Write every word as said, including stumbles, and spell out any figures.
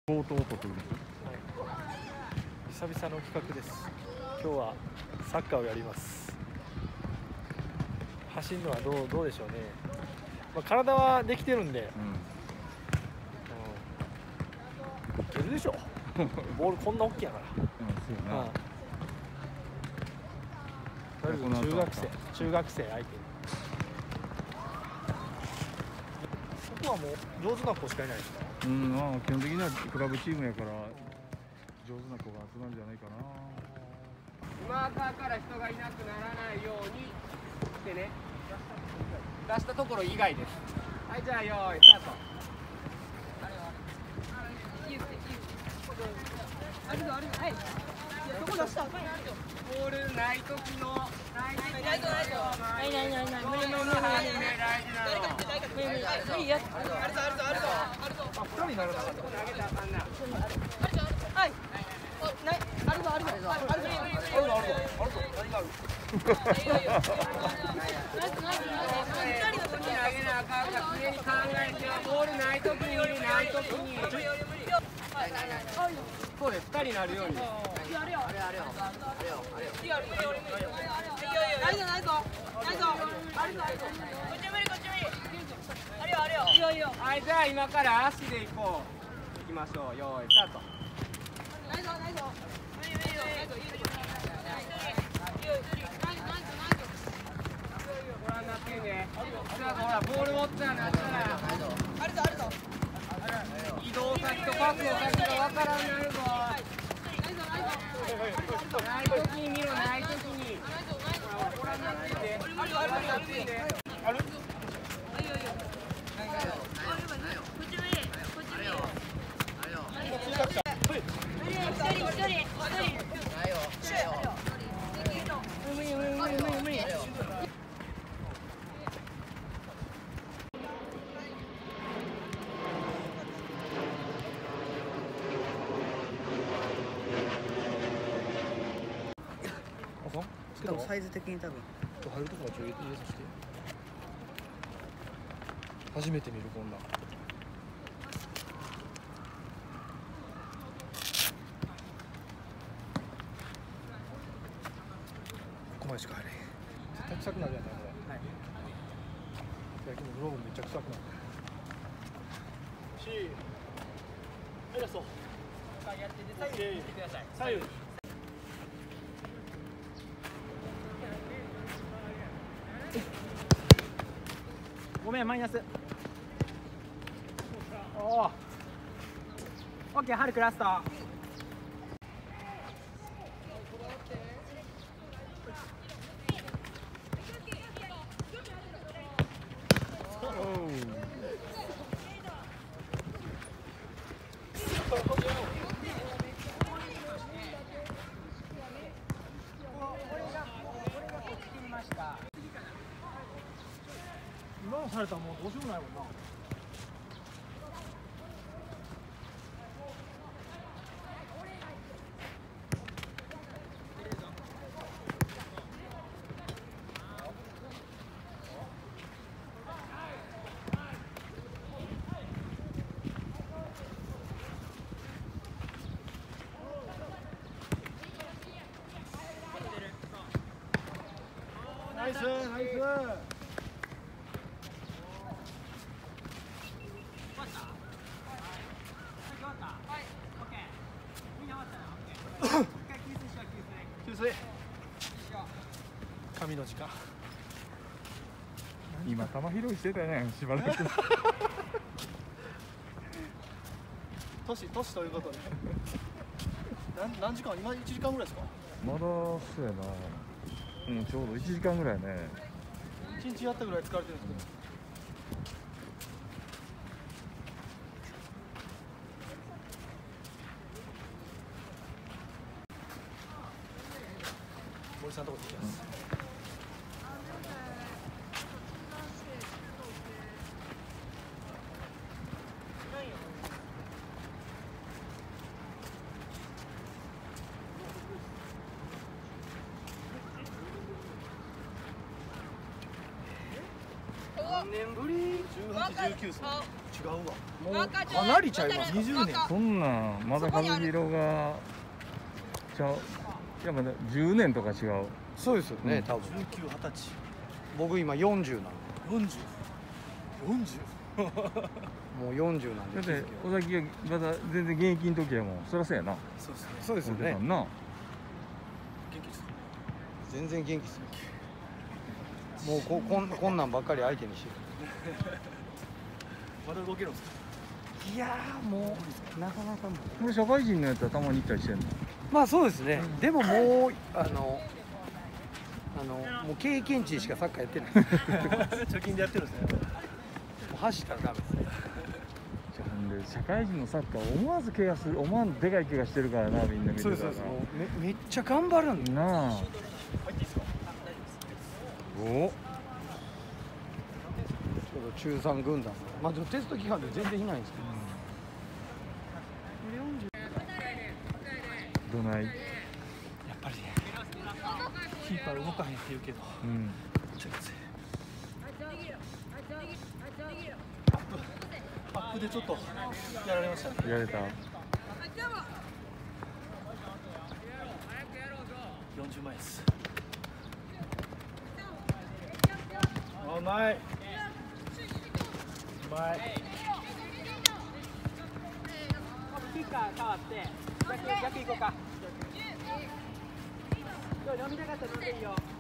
相当得意。 久々の企画です。今日はサッカーをやります。走るのはどう、どうでしょうね。まあ、体はできてるんで、うん、いけるでしょ。ボールこんな大きいやから。うん、そうやな。とりあえず中学生、中学生相手に。ここはもう上手な子しかいないですか。 うん、まあ基本的にはクラブチームやから上手な子が集まるんじゃないかな。 マーカーから人がいなくならないようにしてね。出したところ以外です。はい、じゃあよーいスタート。あるぞあるぞ、はい。そこ出した。ボールない時のない時のないぞないぞないないないない無理無理無理無理無理無理無理無理や。あるぞあるぞあるぞあるぞ。あ、二人になるな。投げたらあかんな。あるぞはい。ない、あるぞあるぞあるぞあるぞあるぞあるぞあるぞ。何がある？二人の時に投げなあかんから常に考えてボールない時に無理ない時に。そうです。二人になるように。あれよあれよあれよあれよあれよ。いいよいいよいいよ。ないぞないぞないぞ。あるぞあるぞ。こっち無理こっち無理。あれよあれよ。いいよいいよ。はい、じゃあ今から足で行こう。行きましょう。よーいスタート。ないぞないぞ。無理無理よ。ないぞいいよいいよ。ご覧になってね。ほらボール持ったらなったら。あるぞあるぞ。移動先とパスの先がわからんなるぞ。ないときに見ろ、ないときに。ご覧になってて。ご覧になってて。ある？ 多分サイズ的に多分入るとこはちょい入れさせて。初めて見るこんなん。ここまでしか入れへん。絶対臭くなるやんなこれ。はい。最近のグローブめっちゃ臭くなる。し、はいラスト。やって左右見てください。左右。ごめん、マイナス。おお。オッケー、ハルクラスト。今のされたらもうどうしようもないもんな。ナイスナイス。給水。神の時間。 今球拾いしてたやんしばらく。 年年ということで。何何時間？今一時間ぐらいですか？ まだそうやな。うん、ちょうど一時間ぐらいね。 一日やったぐらい疲れてるんですけど。森さんのとこ行きます。何年ぶり？じゅうはち、じゅうきゅうです。 違うわ。もうかなりちゃいますか。にじゅうねん。 そんなんまだ和弘がちゃう。いやまだじゅうねんとか違う。 そうですよね、 うん多分。 じゅうきゅう、はたち。 僕今よんじゅうなんで。 よんじゅう。よんじゅう。 もうよんじゅうなんで。 だって尾崎がまだ全然現役の時はもうそりゃそうやな。 そうですね。 そうですよね。 な。 元気です。 全然元気ですよ。もうここんこんなんばっかり相手にしてまだ動けるんですか。 る。いやーもうなかなかもう。 これ社会人のやつはたまに行ったりしてんの。 まあそうですね。でももうあのあのもう経験値しかサッカーやってない。も貯金でやってるんですね。 う走ったらダメです。 じゃあほんで社会人のサッカー思わず怪我する思わんでかい怪我してるからなみんな見てたら。 そうですそうです。もうめめっちゃ頑張るんで。 なあ。 入っていいですか。 お。 ちょっと中さん軍団。まあでもテスト期間で全然いないんですけど。 どない。 やっぱりね。キーパー動かへんって言うけど。 うん。 ちょっと。アップでちょっとやられましたね。 やられた。 よんじゅうまいです。うまい。うまい。 キッカー変わって逆逆行こうか。今日飲みたかったら飲んでいいよ。